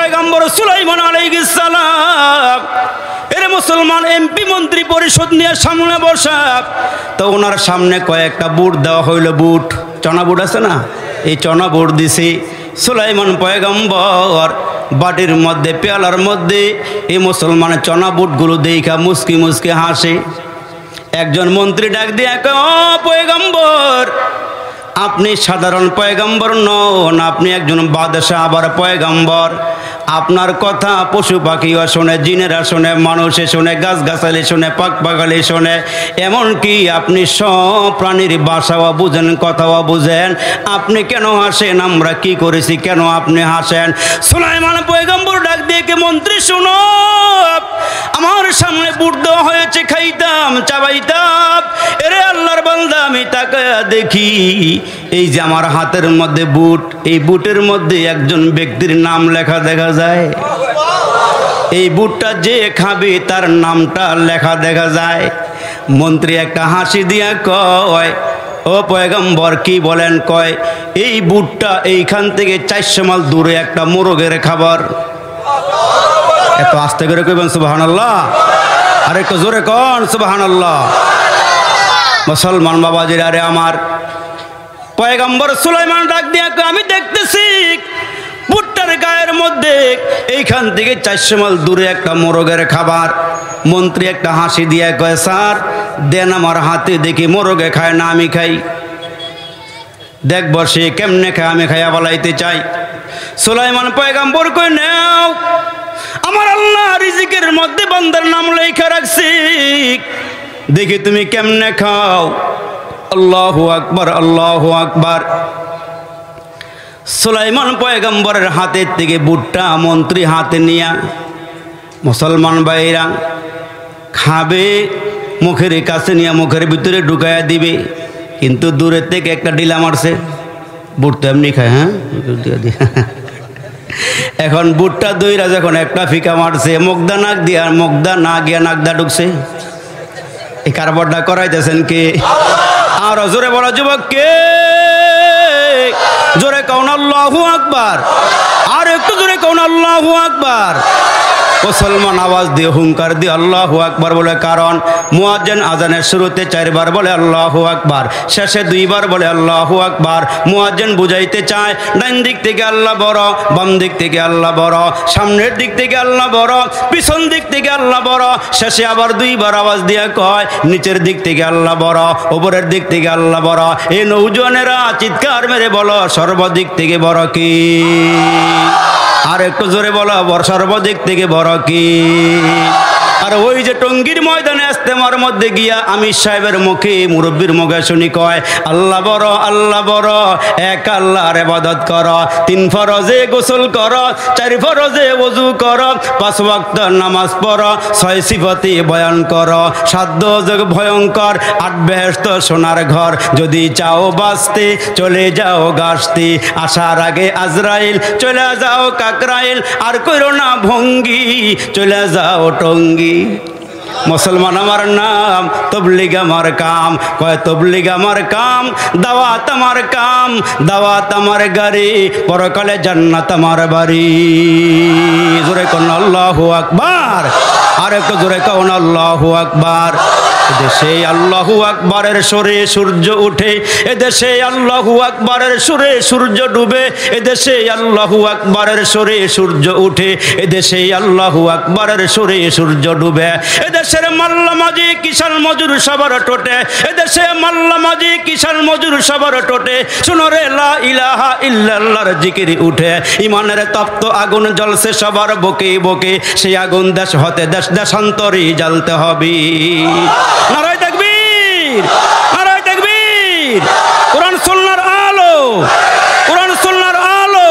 পয়গম্বর সুলাইমান আলাইহিস সালাম এর মুসলমান এমপি মন্ত্রী পরিষদ নিয়ে সামনে বসা, তো ওনার সামনে কয়েকটা বুট দেওয়া হইল। বুট, চনা বুট আছে না, এই চনা বুট দিছি। সুলাইমান পয়গম্বর বাটির মধ্যে পেয়ালার মধ্যে এই মুসলমানের চনা বুটগুলো দেখা মুস্কি মুস্কি হাসে। একজন মন্ত্রী ডাক দিয়ে কয়, ও পয়গম্বর, আপনি সাধারণ পয়গম্বর নন, আপনি একজন বাদশাহ আবার পয়গম্বর। আপনার কথা পশু পাখিও শোনে, জিনেরা শোনে, মানুষে শোনে, গাছগাছালি শোনে, পাখপাখালি শোনে, এমনকি আপনি সব প্রাণীর ভাষাও বুঝেন, কথাও বুঝেন। আপনি কেন হাসেন? আমরা কি করেছি কেন আপনি হাসেন? সুলাইমান পয়গম্বর ডাক দিয়ে কে, মন্ত্রী শুনো, আমার সামনে বুট দেওয়া হয়েছে, খাইতাম, চাবাইতাম। এরে আল্লাহর বান্দা, আমি তাকায়া দেখি এই যে আমার হাতের মধ্যে বুট, এই বুটের মধ্যে একজন ব্যক্তির নাম লেখা দেখা যায়। এই বুটটা যে খাবে তার নামটা লেখা দেখা যায়। মন্ত্রী একটা হাসি দিয়া কয়, ও পয়গম্বর কি বলেন? কয়, এই বুটটা এইখান থেকে 400 মাইল দূরে একটা মোরগের খাবার। এত আস্তে করে কইবেন সুবহানাল্লাহ, আর একটু জোরে কন সুবহানাল্লাহ। মুসলমান বাবাজির, আরে আমার পয়গম্বর সুলাইমান ডাক দিয়া কয়, আমি দেখতেছি বুটটার গায়ের মধ্যে এইখান থেকে 400 মাইল দূরে একটা মোরগের খাবার। মন্ত্রী একটা হাসি দিয়ে কয়, স্যার দেন আমার হাতে, দেখি মোরগে খায় না আমি খাই, দেখব সে কেমনে খায়, আমি খাইয়া বলাইতে চাই। সুলাইমান পয়গম্বর কয়, নাও, আমার আল্লাহ রিজিকের মধ্যে বান্দার নাম লেখা রাখছি, দেখি তুমি কেমনে খাও। আল্লাহু আকবার, আল্লাহু আকবার। সুলাইমান পয়গম্বরের হাতের থেকে বুটটা মন্ত্রী হাতে নিয়া মুসলমান ভাইরা খাবে, মুখের কাছে নিয়ে মুখের ভিতরে ঢুকাইয়া দিবে, কিন্তু দূরের থেকে একটা ডিলা মারছে। বুট তো এমনি খায়, হ্যাঁ, এখন বুটটা দইরা যখন একটা ফিকা মারছে, মুগদা নাক দিয়া, মুগদা না গিয়া নাকদা ঢুকছে। এই কারবারটা করাইতেছেন কে? আর জোরে বলা যুবক কে? জোরে কওন আল্লাহু আকবার, আর একটু জোরে কওন আল্লাহু আকবার। মুসলমান আওয়াজ দিয়ে হুঙ্কার দিয়ে আল্লাহু আকবার বলে, কারণ মুয়াজ্জিন আজানের শুরুতে 4 বার বলে আল্লাহু আকবার, শেষে 2 বার বলে আল্লাহু আকবার। মুয়াজ্জিন বুঝাইতে চায় ডান দিক থেকে আল্লাহ বড়, বাম দিক থেকে আল্লাহ বড়, সামনের দিক থেকে আল্লাহ বড়, পিছন দিক থেকে আল্লাহ বড়। শেষে আবার 2 বার আওয়াজ দিয়ে কয়, নিচের দিক থেকে আল্লাহ বড়, উপরের দিক থেকে আল্লাহ বড়। এই নৌজওয়ানেরা চিৎকার মেরে বলো, সর্বদিক থেকে বড় কি? আর একটু জোরে বলো, সর্বদিক থেকে বড় কি? আর ওই যে টঙ্গীর ময়দানে ইজতেমার মধ্যে গিয়া আমির সাহেবের মুখে, মুরব্বীর মুখে শুনি কয়, আল্লাহ বড়, আল্লাহ বড়, এক আল্লাহর ইবাদত কর, 3 ফরজে গোসল কর, 4 ফরজে ওযু কর, 5 ওয়াক্ত নামাজ পড়, 6 সিফাতে বয়ান কর, 7 দোজখ ভয়ঙ্কর, 8 বেহেশত সোনার ঘর। যদি চাও বাঁচতে চলে যাও গাছতে, আসার আগে আজরাইল, চলে যাও কাকরাইল, আর কইরো না ভঙ্গি, চলে যাও টঙ্গী। মুসলমান আমার নাম, তবলিগ আমার কাম, কয় তবলিগ আমার কাম, দাওয়াত আমার কাম, দাওয়াত আমার গাড়ি, পরকালে জান্নাত আমার বাড়ি। জোরে কোন আল্লাহু আকবার, আর একটু জোরে কোন আল্লাহু আকবার। এদেশে আল্লাহু আকবারের সুরে সূর্য উঠে, এদেশে আল্লাহু আকবারের সুরে সূর্য ডুবে, এদেশে আল্লাহু আকবারের সুরে সূর্য উঠে, এদেশে আল্লাহু আকবারের সুরে সূর্য ডুবে। এদেশের মাল্লা মাঝি কিষান মজুর সবার টোটে, এদেশে মাল্লা মাঝি কিষান মজুর সবার টোটে। শুনো রে লা ইলাহা ইল্লাল্লাহর জিকির উঠে, ইমানের তপ্ত আগুন জ্বলছে সবার বুকে বুকে, সেই আগুন দেশ হতে দেশ দেশান্তরে জ্বালতে হবে। নারায়ে তাকবীর, নারায়ে তাকবীর। কোরআন সুন্নাহর আলো, কোরআন সুন্নাহর আলো।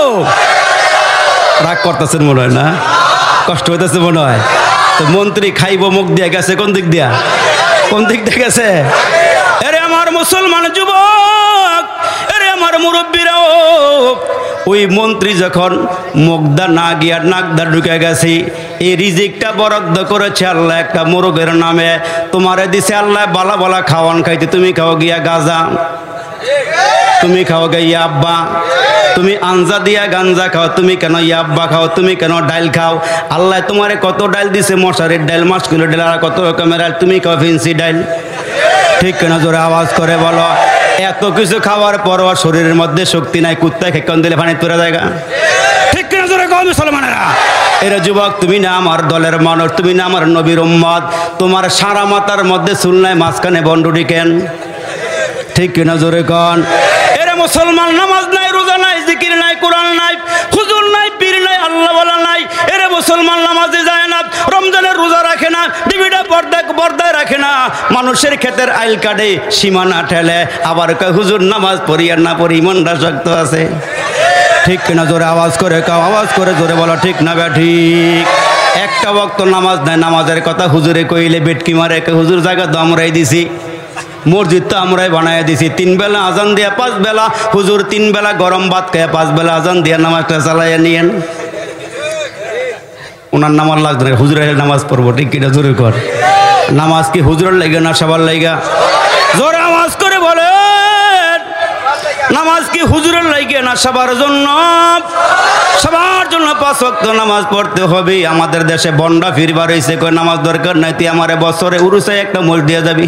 রাগ করতেছেন মনে হয় না? কষ্ট হইতেছে মনে হয়? তো মন্ত্রী খাইব মুখ দিয়ে গেছে কোন দিক দিয়া? কোন দিক দিয়ে গেছে? আরে আমার মুসলমান যুবক, আরে আমার মুরব্বীরাও, ওই মন্ত্রী যখন মুগদা না গিয়া নাকদা ঢুকে গেছে, এই রিজিকটা বরাদ্দ করেছে আল্লাহ একটা মোরগের নামে, তোমারে দিছে আল্লাহ বালা বালা খাওয়ান খাইতে, তুমি খাও গিয়া গাজা। তুমি খাও গে ইয়া আব্বা, তুমি আঞ্জা দিয়া গাঞ্জা খাও, তুমি কেন ইয়া আব্বা খাও, তুমি কেন ডাইল খাও? আল্লাহ তোমারে কত ডাইল দিছে, মশারির ডাইল, মাসকুলের ডাইল, আর কত রকমের ডাইল, তুমি খাও ফিন্সি ডাইল। ঠিক কেন? জোরে আওয়াজ করে বলো। এত কিছু খাওয়ার পরও শরীরের মধ্যে শক্তি নাই, কুত্তায় খেকন দিলে পানি তোরা জায়গা। ঠিক কেন? জোরে কও মুসলমানেরা। এরা যুবক, তুমি না আমার দলের মানুষ, তুমি না আমার নবীর উম্মত, তোমার সারা মাথার মধ্যে চুল নাই, মাঝখানে বন্ডুটি কেন? ঠিক কিনা? জোরে কন। এরা মুসলমান, নামাজ নাই, রোজা নাই, জিকির নাই, কোরআন নাই, হুজুর নাই, পীর নাই, আল্লাহ বলা নাই। এরা মুসলমান নামাজে যায় না, রমজানের রোজা রাখে না, টিভিটা পর্দায় রাখে না, মানুষের ক্ষেতের আইল কাটে, সীমানা ঠেলে, আবার কয় হুজুর নামাজ পড়ি আর না পড়ি মনটা শক্ত আছে। ঠিক কিনা? জোরে আওয়াজ করে কাও, আওয়াজ করে জোরে বলো ঠিক না বে ঠিক? একটা ওয়াক্ত নামাজ নাই, নামাজের কথা হুজুরে কইলে বেটকি মারে, হুজুর জায়গা তো আমরাই দিছি, মসজিদ তো আমরাই বানাই দিছি, 3 বেলা আজান দিয়া 5 বেলা, হুজুর 3 বেলা গরম ভাত খায়, 5 বেলা আজান দিয়া নামাজটা চালাইয়া নিয়েন। ওনার নামাজ লাগবে না, হুজুরের নামাজ পড়বো। ঠিক কিনা? জোরে কর। নামাজ কি হুজুরের লাইগা না সবার লাইগা? জোরে আওয়াজ করে বলে, নামাজ কি হুজুরের লাইগা না সবার জন্য? সবার জন্য 5 ওয়াক্ত নামাজ পড়তে হবে। আমাদের দেশে বন্ডা ফিরবার হয়েছে, কয় নামাজ দরকার নাই, তুই আমারে বছরে উরুসায় একটা মোট দিয়ে যাবি।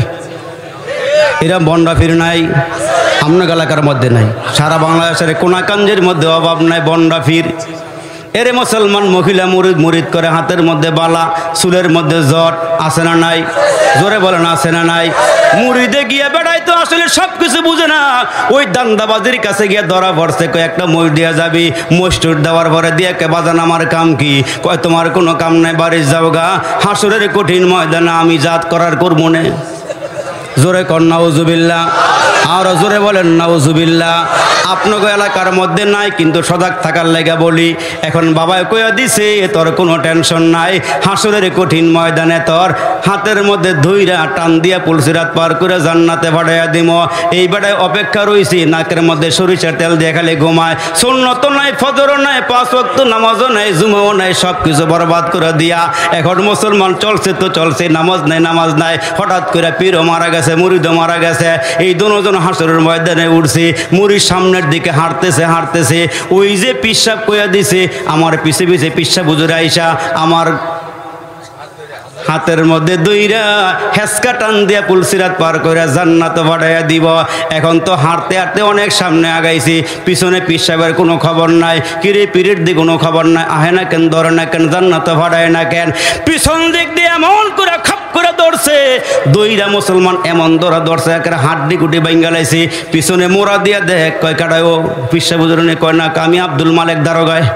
এরা বন্ডা ফির নাই, আপনার এলাকার মধ্যে নাই, সারা বাংলাদেশের কোনাকাঞ্জের মধ্যে অভাব নাই বন্ডা ফির। এরে মুসলমান মহিলা মুরিদ করে, হাতের মধ্যে বালা, চুলের মধ্যে জট, আছে না নাই? জোরে বলেন আছে না নাই? মুরিদে গিয়ে বেড়াই তো আসলে সব কিছু বুঝে না, ওই দান্দাবাজির কাছে গিয়ে ধরা পড়ছে, কয় একটা মই দিয়ে যাবি, মস্টুর দেওয়ার পরে দিয়ে কে বাজান আমার কাম কি? কয় তোমার কোনো কাম নাই, বাড়ি যাও গা, হাসুরের কঠিন ময়দানে আমি জাত করার করবো নে। জোরে কর নাউজুবিল্লাহ, আর জোরে বলেন নাউজুবিল্লাহ। আপনাকে এলাকার মধ্যে নাই, কিন্তু সজাগ থাকার লেগে বলি, এখন বাবাই কইয়া দিছে তোর কোনো টেনশন নাই, হাসরের কঠিন ময়দানে তোর হাতের মধ্যে ধুইরা টান দিয়া পুলসিরাত পার করে জান্নাতে বাড়াইয়া দিব। এই বেড়ায় অপেক্ষা রইছি, নাকের মধ্যে সরিষার তেল দিয়ে খালি ঘুমায়, সুন্নত নাই, ফজরও নাই, 5 ওয়াক্ত নামাজও নাই, জুমাও নাই, সব কিছু বরবাদ করে দিয়া এখন মুসলমান চলছে তো চলছে, নামাজ নাই, হঠাৎ করে পীরও মারা গেছে, মুরিদও মারা গেছে, এই দুজন হাসরের ময়দানে উঠছে, মুড়ির সামনের দিকে হাঁটতেছে, ওই যে পিসাব কইয়া দিছে, আমার পিছে পিসাব হুজুর আইসা আমার হাতের মধ্যে দইরা হেসকা টান দিয়া পুলসিরাত পার করে জান্নাতে বাড়াইয়া দিব। এখন তো হাঁটতে হাঁটতে অনেক সামনে আগাইছি, পিছনে পিসাবের কোনো খবর নাই, কিরে পীরের দিকে কোনো খবর নাই, আহে না কেন, ধরে না কেন, জান্নাতে বাড়ায় না কেন? পিছন দিক দিয়ে এমন করে খাপ করে ধরছে, দইরা মুসলমান এমন ধরছে, একেবারে হাড্ডি কুটি বাইঙ্গালাইছি। পিছনে মোড়া দিয়া দেখ, কয় কাটায় ও পিসাব হুজুর, কয় না আমি আব্দুল মালেক দারোগায়।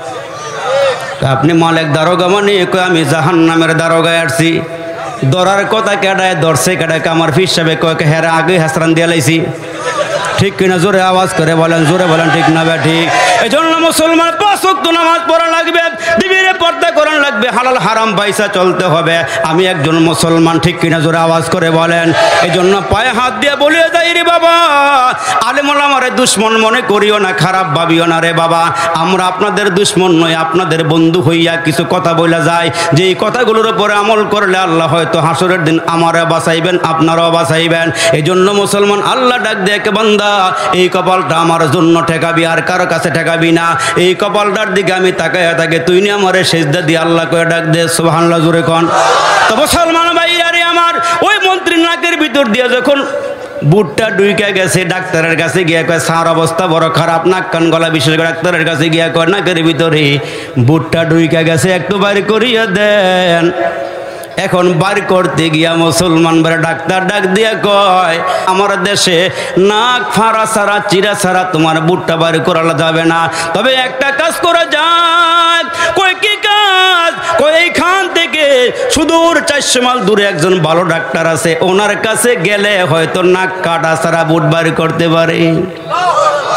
আপনি মালেক দারোগা মানে? কয় আমি জাহান্নামের দারোগায় আসছি। ধরার কথা কেডায় ধরছে, কেডায় আমার পিসাবে, কয় হেরা আগে হাসরান দিয়া লাইছি। ঠিক কিনা? জোরে আওয়াজ করে বলেন, জোরে বলেন ঠিক না ঠিক? এই জন্য মুসলমান 5 ওয়াক্ত নামাজ পড়া লাগবে, বিবিরে পর্দা করা লাগবে, হালাল হারাম পয়সা চলতে হবে। আমি একজন মুসলমান, ঠিক কিনা? জোরে আওয়াজ করে বলেন। এই জন্য পায়ে হাত দিয়ে বলিয়ে যাই রে বাবা, আলেম ওলামারে দুশ্মন মনে করিও না, খারাপ ভাবিও না রে বাবা, আমরা আপনাদের দুশ্মন নই, আপনাদের বন্ধু হইয়া কিছু কথা বলা যায়, যে এই কথাগুলোর উপরে আমল করলে আল্লাহ হয়তো হাসরের দিন আমারও বাঁচাইবেন, আপনারাও বাঁচাইবেন। এই জন্য মুসলমান আল্লাহ ডাক দেখে, বান্দা এই কপালটা আমার জন্য ঠেকাবি, আর কারো কাছে ঠেকাবি না। এই কপালটার দিকে আমি তাকাইয়া থাকে, তুই নি আমারে সেজদা দিয়ে আল্লাহ করে ডাক দে, সুবহানাল্লাহ জোরে কোন। তো মুসলমান ভাইরা রে আমার, ওই মন্ত্রীর নাকের ভিতর দিয়ে যখন বুটটা ডুইকা গেছে, ডাক্তারের কাছে গিয়া কয় স্যার অবস্থা বড় খারাপ, নাক কান গলা বিশেষজ্ঞ ডাক্তারের কাছে গিয়া কয় নাকের ভিতরে বুটটা ডুইকা গেছে, একটু বাইরে করিয়া দেন। এখন বার করতে গিয়া মুসলমান বেড়া ডাক্তার ডাক দিয়া কয়, আমার দেশে নাক ফাড়া ছাড়া, চিরা ছাড়া তোমার বুটটা বার করালা যাবে না, তবে একটা কাজ করা যাক। কয় কি কাজ? কয় এইখান থেকে সুদূর 400 মাইল দূরে একজন ভালো ডাক্তার আছে, ওনার কাছে গেলে হয়তো নাক কাটা ছাড়া বুট বার করতে পারে।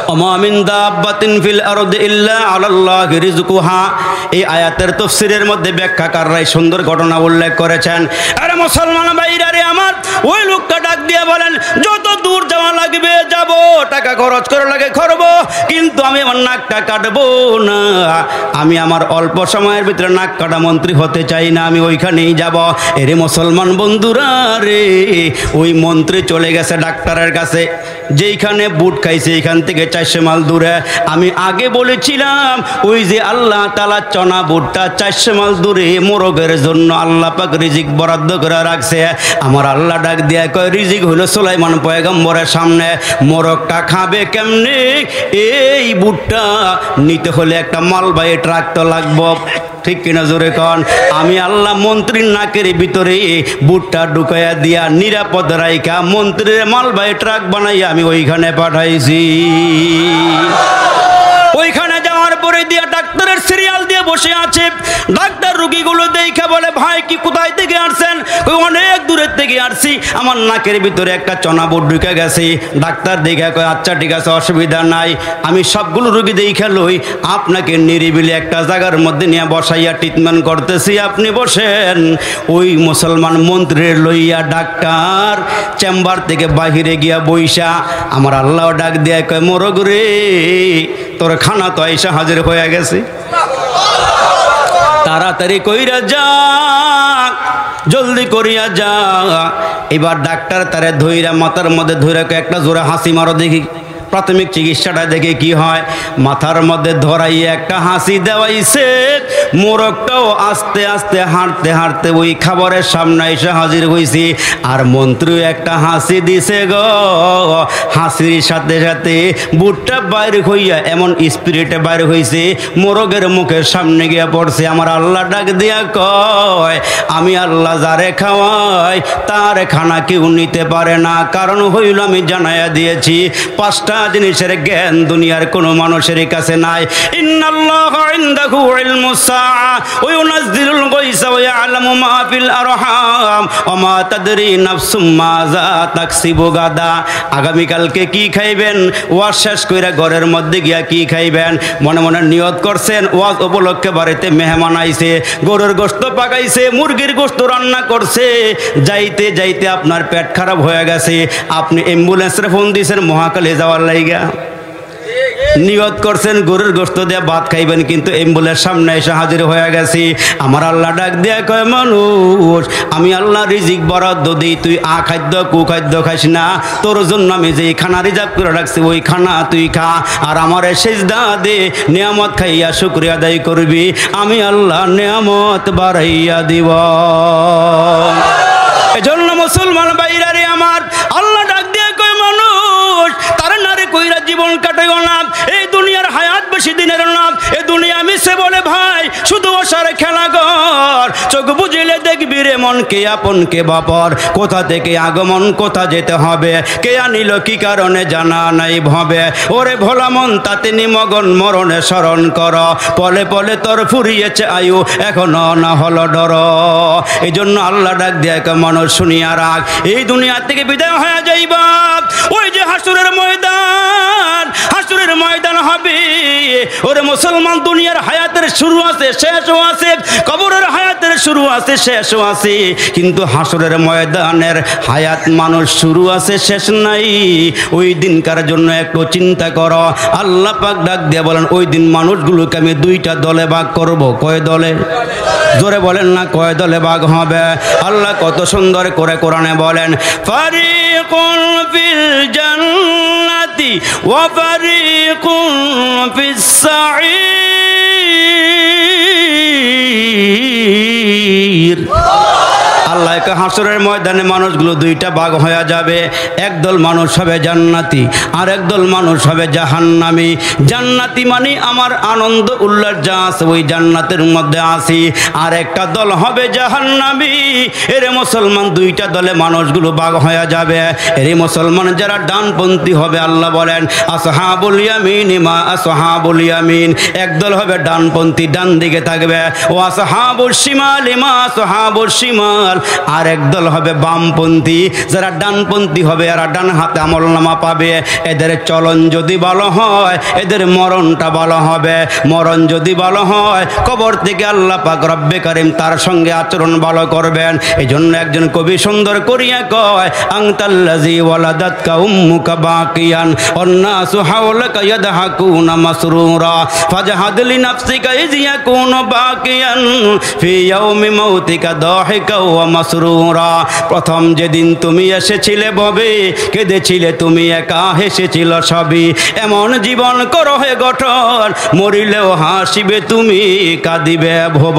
ওমা মিন দাব্বাতিন ফিল আরদি ইল্লা আলাল্লাহি রিজকুহা। এই আয়াতের তাফসীরের মধ্যে ব্যাখ্যাকাররাই সুন্দর ঘটনা উল্লেখ করেছেন। আরে মুসলমান ভাইরা রে আমার, ওই লোকটা ডাক দিয়ে বলেন, যত দূর যাওয়া লাগবে যাব, টাকা খরচ করে লাগে করব, কিন্তু আমি আমার নাকটা কাটবো না। আমি আমার অল্প সময়ের ভিতরে নাক কাটা মন্ত্রী হতে চাই না, আমি ওইখানেই যাব। এরে মুসলমান বন্ধুরা রে, ওই মন্ত্রী চলে গেছে ডাক্তারের কাছে, যেইখানে বুট খাইছে এইখান থেকে 400 মাইল দূরে। আমি আগে বলেছিলাম ওই যে আল্লাহ তাআলা চনা বুটটা 400 মাইল দূরে মোরগের জন্য আল্লাহ পাক রিজিক বরাদ্দ করে রাখছে। আমার আল্লাহ ডাক দিয়া কয়, রিজিক হলো সুলাইমান পয়গম্বরের সামনে, মোরগটা খাবে কেমনে? এই বুটটা নিতে হলে একটা মালবাহী ট্রাক তো লাগবে, ঠিক কিনা জোরে কন? আমি আল্লাহ মন্ত্রীর নাকের ভিতরে বুটটা ঢুকাইয়া দিয়া নিরাপদ রাইখা মন্ত্রীর মালবাহী ট্রাক বানাইয়া আমি ওইখানে পাঠাইছি। ওইখানে যাওয়ার পরে দিয়া ডাক্তারের সিরিয়াল দিয়ে বসে আছে। ডাক্তার রোগীগুলো দেখে বলে, ভাই কি কোথায় থেকে আসছেন? অনেক দূরের থেকে আসছি, আমার নাকের ভিতরে একটা চনা বুট ঢুকে গেছে। ডাক্তার দেখে কয়, আচ্ছা ঠিক আছে, অসুবিধা নাই, আমি সবগুলো রোগী দেখে লই, আপনাকে নিরিবিলি একটা জায়গার মধ্যে নিয়ে বসাইয়া ট্রিটমেন্ট করতেছি, আপনি বসেন। ওই মুসলমান মন্ত্রীর লইয়া ডাক্তার চেম্বার থেকে বাহিরে গিয়া বইসা আমার আল্লাহ ডাক দিয়ে কয়, মোরগ রে, তোর খানা তো আইসা হাজির হয়ে গেছে, তাড়াতাড়ি কইরা যা, জলদি করিয়া যা। এবার ডাক্তার তারে ধইরা মাথার মধ্যে ধইরা একটা জোরে হাসি মারো দেখি, প্রাথমিক চিকিৎসাটা দেখে কি হয়। মাথার মধ্যে ধরাইয়া একটা হাসি দেওয়াইছে। মোরগটাও আস্তে আস্তে হাঁটতে হাঁটতে ওই খাবারের সামনে এসে হাজির হয়েছি। আর মন্ত্রী একটা হাসি দিছে গো, হাসির সাথে সাথে বুটটা বাইরে হইয়া এমন স্পিরিটে বাইরে হয়েছে, মোরগের মুখের সামনে গিয়া পড়ছে। আমার আল্লাহ ডাক দিয়া কয়, আমি আল্লাহ যারে খাওয়াই তার খানা কেউ নিতে পারে না, কারণ হইল আমি জানাইয়া দিয়েছি 5টা জিনিসের জ্ঞান দুনিয়ার কোনো মানুষের কাছে নাই। ইন্নাল্লাহা ইনদাহু ইলমুস সাআ ওয়া ইউনাজ্জিলুল গায়সা ওয়া ইয়ালামু মা ফিল আরহাম ওয়া মা তাদরি নাফসুম মাযা তাকসিবু গাদা। আগামী কালকে কি খাইবেন, ওয়াজ শেষ কইরা ঘরের মধ্যে গিয়া কি খাইবেন মনে মনে নিয়ত করছেন। ওয়াজ উপলক্ষে বাড়িতে মেহমান আইছে, গরুর গোশত পাকাইছে, মুরগির গোশত রান্না করছে, যাইতে যাইতে আপনার পেট খারাপ হয়ে গেছে, আপনি অ্যাম্বুলেন্সে ফোন দিয়েছেন মহাকালে যাওয়ার লাইগা, নিয়ত করছেন গরুর গোশত দিয়ে ভাত খাইবেন, কিন্তু অ্যাম্বুলেন্স সামনে এসে হাজির হয়ে গেছি। আমার আল্লাহ ডাক দিয়ে কয়, মানুষ আমি আল্লাহ রিজিক বরাদ্দ দিই, তুই খাদ্য কুখাদ্য খাইস না, তোর জন্য আমি যে খানা রিজার্ভ করে রাখছি ওই খানা তুই খা, আর আমার সেজদা দে, নিয়ামত খাইয়া শুকরিয়া আদায় করবি, আমি আল্লাহ নিয়ামত বাড়াইয়া দিব। এজন্য মুসলমান ভাইরা রে আমার, আল্লাহ ডাক দিয়ে কয়, মানুষ তার নারে কইরা জীবন কাটাইও না, এই দুনিয়ার হায়াত বেশি দিনের না, এই দুনিয়া মিশে বলে ভাই শুধু ওসার খেলাঘর, চোখ বুঝিলে দেখবি রে মন কে আপন কে বাপর, কোথা থেকে আগমন কোথা যেতে হবে, কে আনিল কি কারণে জানা নাই ভবে, ওরে ভোলা মন তাতে নিমগন মরণে স্মরণ কর, পলে পলে তোর ফুরিয়েছে আয়ু এখনো না হলো ডর। এই জন্য আল্লাহ ডাক দিয়ে মানুষ শুনিয়া রাখ, এই দুনিয়া থেকে বিদায় হয়ে যাইবা, ওই যে হাসুরের ময়দান, হাসুরের ময়দান হবে। ওরে মুসলমান, দুনিয়ার হায়াতের শুরু আছে শেষও আছে, কবরের হায়াতের শুরু আছে শেষও আছে, কিন্তু হাসুরের ময়দানের হায়াত মানুষ শুরু আছে শেষ নাই। ওই দিনকার জন্য একটু চিন্তা করো। আল্লাহ পাক ডাক দিয়ে বলেন, ওই দিন মানুষগুলোকে আমি 2টা দলে ভাগ করব। কয় দলে? জোরে বলেন না, কয় দলে ভাগ হবে? আল্লাহ কত সুন্দর করে কোরআনে বলেন, ফারিকুন ফিল জান্নাতি ওয়া ফারিকুন ফিস সাঈর। আল্লাহ হাসরের ময়দানে মানুষগুলো 2টা ভাগ হয়ে যাবে। একদল মানুষ হবে জান্নাতি, আর একদল মানুষ হবে জাহান্নামী। জান্নাতি মানে আমার আনন্দ উল্লাস যা আছে ওই জান্নাতের মধ্যে আছি, আর একটা দল হবে জাহান্নামী। এরে মুসলমান, 2টা দলে মানুষগুলো ভাগ হয়ে যাবে। এরে মুসলমান, যারা ডানপন্থী হবে আল্লাহ বলেন আসহাবুল ইয়ামিন মা আসহাবুল ইয়ামিন, একদল হবে ডানপন্থী, ডান দিকে থাকবে। ও আসহাবুল শিমাল মা আসহাবুল শিমাল, আর আর একদল হবে বামপন্থী। যারা ডানপন্থী হবে এরা ডান হাতে আমলনামা পাবে। এদের চলন যদি ভালো হয় এদের মরণটা ভালো হবে। মরণ যদি ভালো হয় কবর থেকে আল্লাহ পাক রব্বে কারিম তার সঙ্গে আচরণ ভালো করবেন। এই জন্য একজন কবি সুন্দর করিয়া কয়, আনতাল্লাযী ওয়ালাদাতকা উম্মুকা বাকিয়ান ওয়ান্নাসু হাওলাকা ইয়াদহাকুনা মাসরুরা ফাজহাদ লিনাফসিকা ইয ইয়াকুনু বাকিয়ান ফি ইয়াউমি মাউতিকা দাহিকা ওয়া মাসরুরা। প্রথম যেদিন তুমি এসেছিলে ভবে কেঁদেছিলে তুমি একা, হেসেছিল সবই। এমন জীবন করো হে গঠন, মরিলেও হাসিবে তুমি, কাঁদিবে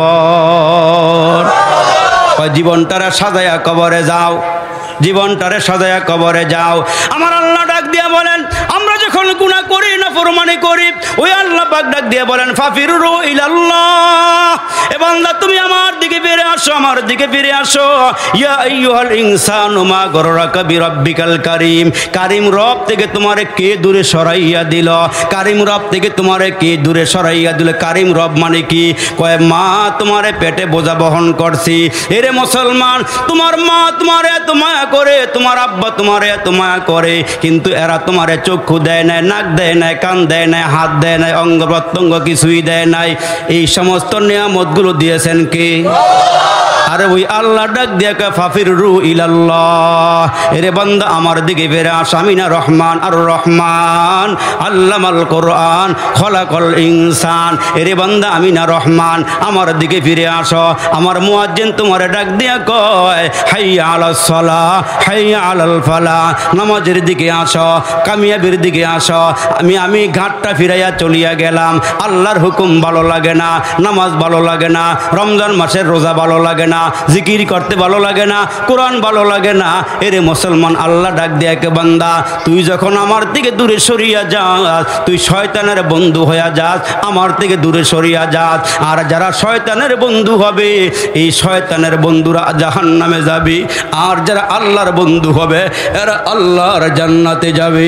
ভুবন। জীবনটারে সাজায়া কবরে যাও, জীবনটারে সাজায়া কবরে যাও। আমার আল্লাহ ডাক দিয়া বলেন, আমরা যখন গুনাহ করি না ফরমানি করি, ওই আল্লাহ পাক ডাক দিয়া বলেন ফাফিরু ইলাল্লাহ, এ বান্দা তুমি আমার দিকে ফিরে আসো, আমার দিকে ফিরে আসো। ইয়া আইয়ুহাল ইনসানু মা গররাকা বিরাব্বিকাল কারীম, কারীম রব থেকে তোমারে কে দূরে সরাইয়া দিল? কারীম রব থেকে তোমারে কে দূরে সরাইয়া দিল? কারীম রব মানে কি? কয় মা তোমারে পেটে বোঝা বহন করছি। এরে মুসলমান, তোমার মা তোমারে এত মায়া করে, তোমার আব্বা তোমারে এত মায়া করে, কিন্তু এরা তোমারে চক্ষু দেয় নাই, নাক দেয় নাই, কান দেয় নাই, হাত দেয় নাই, অঙ্গ প্রত্যঙ্গ কিছুই দেয় নাই। এই সমস্ত নিয়ামতগুলো দিয়েছেন কে? আরে ওই আল্লাহ ডাক দিয়ে ফাফিরু ইলাল্লাহ, এরে বান্দা আমার দিকে ফিরে আস। আমি না রহমান, আর রহমান আল্লামাল কোরআন খলাকল ইনসান। এরে বান্দা আমি না রহমান, আমার দিকে ফিরে আসো। আমার মুয়াজ্জিন তোমার ডাক দিয়া কয় হাইয়া আলাস সালাহ হাইয়া আলাল ফালাহ, নামাজের দিকে আসো, কামিয়াবির দিকে আসো। আমি ঘাটটা ফিরাইয়া চলিয়া গেলাম। আল্লাহর হুকুম ভালো লাগে না, নামাজ ভালো লাগে না, রমজান মাসের রোজা ভালো লাগে না, জিকির করতে ভালো লাগে না, কোরআন ভালো লাগে না। এরে মুসলমান, আল্লাহ ডাক দিয়ে কে বান্দা তুই যখন আমার থেকে দূরে সরিয়া যাস, তুই শয়তানের বন্ধু হইয়া যাস, আমার থেকে দূরে সরিয়া যাস। আর যারা শয়তানের বন্ধু হবে, এই শয়তানের বন্ধুরা জাহান্নামে যাবে। আর যারা আল্লাহর বন্ধু হবে এরা আল্লাহর জান্নাতে যাবে।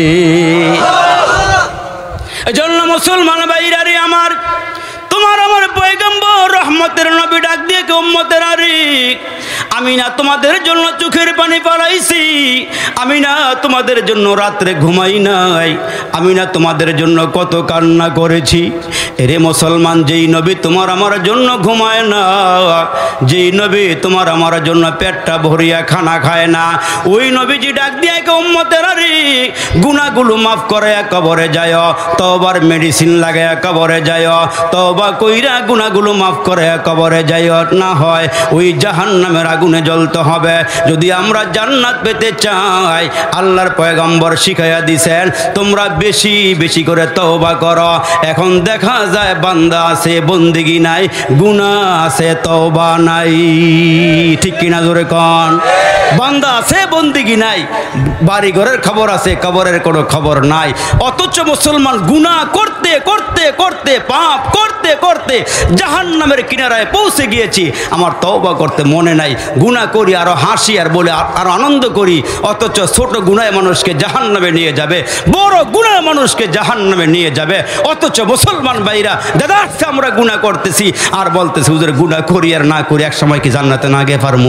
এজন্য মুসলমান ভাইরা রে আমার, তোমার আমার পয়গম্বর রহমতের নবী ডাক দিয়ে কে উম্মতের আরে, আমি না তোমাদের জন্য চোখের পানি পালাইছি, আমি না তোমাদের জন্য রাত্রে ঘুমাই নাই, আমি না তোমাদের জন্য কত কান্না করেছি। এরে মুসলমান, যেই নবী তোমার আমার জন্য ঘুমায় না, যেই নবী তোমার আমার জন্য পেটটা ভরিয়া খানা খায় না, ওই নবীজি ডাক দিয়ে কে উম্মতের আরে, গুনাহগুলো মাফ করে কবরে যায়, তওবার মেডিসিন লাগায় কবরে যায়, তওবা কইরা গুনাহগুলো মাফ করে কবরে যায়, না হয় ওই জাহান্নামের আগুনে জ্বলতে হবে। যদি আমরা জান্নাত পেতে চাই, আল্লাহর পয়গম্বর শিখাইয়া দিছেন তোমরা বেশি বেশি করে তওবা করো। এখন দেখা যায় বান্দা আছে বন্দেগী নাই, গুনাহ আছে তওবা নাই। ঠিক কিনা জোরে কোন? বান্দা আছে বন্দেগী নাই, বাড়ি ঘরের খবর আছে, কবরের কোনো খবর নাই। অথচ মুসলমান গুনাহ করতে করতে করতে, পাপ করতে করতে জাহান্নামের কিনারায় পৌঁছে গিয়েছি, আমার তওবা করতে মনে নাই। গুনাহ করি আরো হাসি আর বলে আরো আনন্দ করি, অথচ ছোট গুনাহ মানুষকে জাহান্নামে নিয়ে যাবে, বড় গুনাহ মানুষকে জাহান্নামে নিয়ে যাবে। অথচ মুসলমান ভাইরা দাদা আমরা গুনাহ করতেছি আর বলতেছি হুজুর গুনাহ করি আর না করি এক সময় কি জান্নাতে না গে পারমু?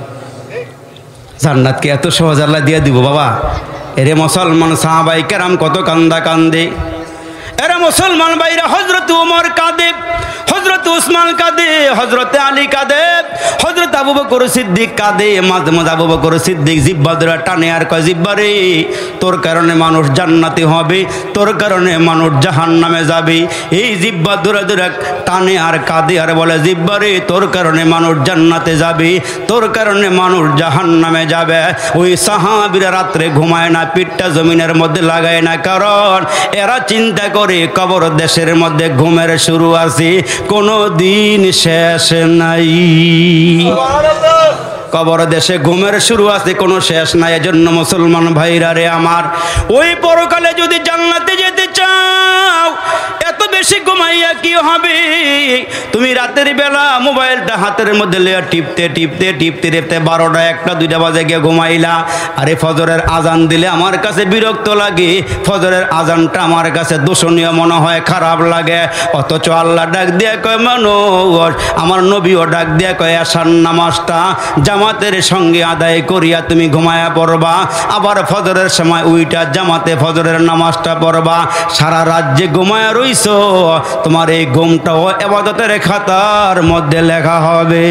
জান্নাত কি এত সহজ আল্লাহ দিয়ে দিব বাবা? এরে মুসলমান, সাহাবায়ে কেরাম কত কান্দা কান্দে। এরে মুসলমান ভাইরা, হযরত ওমর কাঁদে, হযরত উসমান কাঁদে, হযরত আলী কাঁদে, হযরত আবু বকর সিদ্দিক কাঁদে। মাঝে মাঝে আবু বকর সিদ্দিক জিহ্বা ধরে টানে আর কয়, জিহ্বা রে তোর কারণে মানুষ জান্নাতে হবে, তোর কারণে মানুষ জাহান্নামে যাবে। এই জিহ্বা ধরে ধরে টানে আর কাঁদে আর বলে, জিহ্বা রে তোর কারণে মানুষ জান্নাতে যাবে, তোর কারণে মানুষ জাহান্নামে যাবে। ওই সাহাবীরা রাত্রে ঘুমায় না, পিঠটা জমিনের মধ্যে লাগায় না, কারণ এরা চিন্তা করে কবর দেশের মধ্যে ঘুমের শুরু আছে, কোনো দিন শেষ নাই। কবর দেশে ঘুমের শুরু আছে, কোনো শেষ নাই। এজন্য মুসলমান ভাইরা রে আমার, ওই পরকালে যদি জান্নাতে যেতে চাও, এত বেশি ঘুমাইয়া কি হবে? তুমি রাতের বেলা মোবাইলটা হাতের মধ্যে লিয়ে টিপতে টিপতে টিপতে টিপতে 12টা 1টা 2টা বাজে গিয়ে ঘুমাইলা। আরে ফজরের আজান দিলে আমার কাছে বিরক্ত লাগে, ফজরের আজানটা আমার কাছে দূষণীয় মনে হয়, খারাপ লাগে। অথচ আল্লাহ ডাক দিয়ে কয় মানুষ, আমার নবীও ডাক দিয়ে কয় আশার নামাজটা জামাতের সঙ্গে আদায় করিয়া তুমি ঘুমায়া পড়বা, আবার ফজরের সময় উইটা জামাতে ফজরের নামাজটা পড়বা। সারা রাত যে ঘুমায়া রইছো, তোমার এই ঘুমটাও ইবাদতের খাতার মধ্যে লেখা হবে।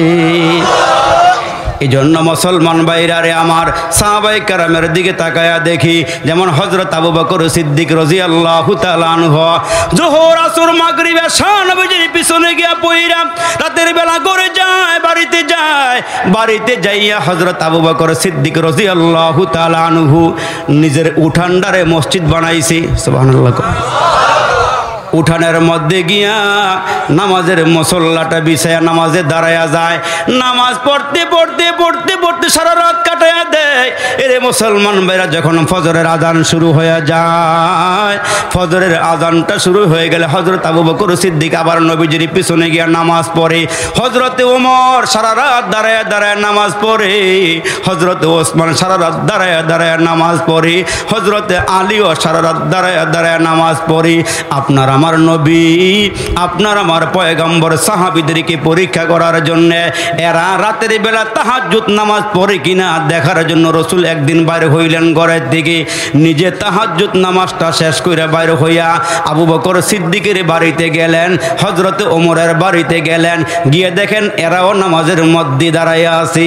এই জন্য মুসলমান ভাইরারে আমার, সাহাবায়ে কেরামের দিকে তাকায়া দেখি, যেমন হযরত আবু বকর সিদ্দিক রাদিয়াল্লাহু তাআলা আনহু যোহর আসর মাগরিব এশা নবীজির পিছনে গিয়া পইরা রাতের বেলা ঘরে যায়, বাড়িতে যাইয়া হযরত আবু বকর সিদ্দিক রাদিয়াল্লাহু তাআলা আনহু নিজের উঠানডারে মসজিদ বানাইছে। সুবহানাল্লাহ। উঠানের মধ্যে গিয়া নামাজের মুসল্লাটা বিছায়া নামাজে দাঁড়ায়া যায়, নামাজ পড়তে পড়তে পড়তে পড়তে সারা রাত কাটায়া দেয়। এরে মুসলমান ভাইরা, যখন ফজরের আজান শুরু হয়ে যায়, ফজরের আজানটা শুরু হয়ে গেলে হযরত আবু বকর সিদ্দিক আবার নবীজির পিছনে গিয়া নামাজ পড়ে। হযরতে ওমর সারা রাত দাঁড়ায়া দাঁড়ায়া নামাজ পড়ে, হযরতে ওসমান সারা রাত দাঁড়ায়া দাঁড়ায়া নামাজ পড়ে, হযরতে আলীও সারা রাত দাঁড়ায়া দাঁড়ায়া নামাজ পড়ে। আপনার আমার নবী, আপনার আমার পয়গম্বর সাহাবীদেরকে পরীক্ষা করার জন্য এরা রাতের বেলা তাহাজ্জুদ নামাজ পড়ে কিনা দেখার জন্য রাসূল একদিন বাইরে হইলেন ঘরের দিকে। নিজে তাহাজ্জুদ নামাজটা শেষ করে বাইরে হইয়া আবু বকর সিদ্দিকের বাড়িতে গেলেন, হযরতে ওমরের বাড়িতে গেলেন, গিয়ে দেখেন এরাও নামাজের মধ্যে দাঁড়াইয়া আছে,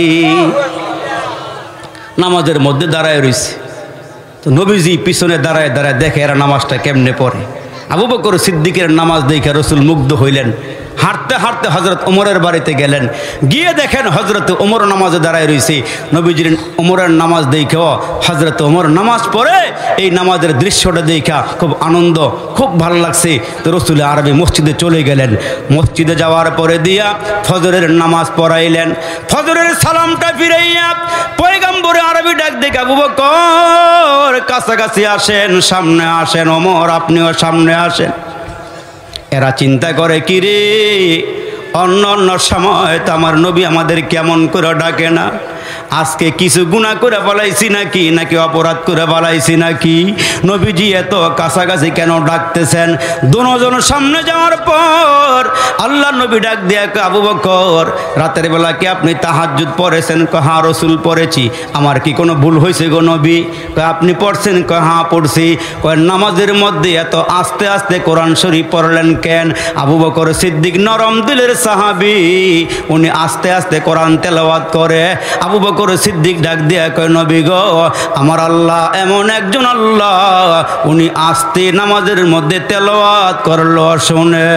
নামাজের মধ্যে দাঁড়ায় রইছে। তো নবীজি পিছনে দাঁড়ায় দাঁড়ায় দেখে এরা নামাজটা কেমনে পড়ে। আবু বকর সিদ্দিকের নামাজ দেখে রাসূল মুগ্ধ হইলেন। হাঁটতে হাঁটতে হযরত ওমরের বাড়িতে গেলেন, গিয়ে দেখেন হযরত ওমর নামাজে দাঁড়ায় রয়েছে। নবীজির ওমরের নামাজ দেখেও হযরত ওমর নামাজ পড়ে, এই নামাজের দৃশ্যটা দেখা খুব আনন্দ, খুব ভালো লাগছে। তো রাসূল আরবি মসজিদে চলে গেলেন। মসজিদে যাওয়ার পরে দিয়া ফজরের নামাজ পড়াইলেন। ফজরের সালামটা ফিরাইয়া পয়গম্বরে আরবি ডাক দেখে, আবু বকর কাছাকাছি আসেন, সামনে আসেন, ওমর আপনিও সামনে আসেন। এরা চিন্তা করে, কি রে, অন্য অন্য সময় তো আমার নবী আমাদের কেমন করে ডাকে না, আজকে কিছু গুনাহ করে ফেলাইছি নাকি অপরাধ করে ফেলাইছি নাকি, নবীজি এত কাছাকাছি কেন ডাকতেছেন? দুজন সামনে যাওয়ার পর আল্লাহ নবী ডাক দিয়ে, আবু বকর রাতের বেলা কি আপনি তাহাজ্জুদ পড়েছেন? হ্যাঁ রাসূল পড়েছি। আমার কি কোনো ভুল হয়েছে গো নবী? আপনি পড়ছেন? হ্যাঁ পড়ছি। নামাজের মধ্যে এত আস্তে আস্তে কোরআন শরীফ পড়লেন কেন? আবু বকর সিদ্দিক নরম দিলের সাহাবী, উনি আস্তে আস্তে কোরআন তেলাওয়াত করে। আবু বকর সিদ্দিক ডাক দিয়া কয়, নবী গো, আমার আল্লাহ এমন একজন আল্লাহ, উনি আস্তে নামাজের মধ্যে তেলাওয়াত করলো শুনে।